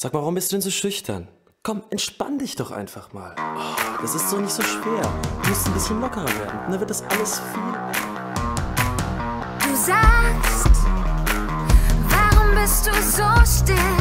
Sag mal, warum bist du denn so schüchtern? Komm, entspann dich doch einfach mal. Oh, das ist doch nicht so schwer. Du musst ein bisschen lockerer werden. Und dann wird das alles viel... Du sagst, warum bist du so still?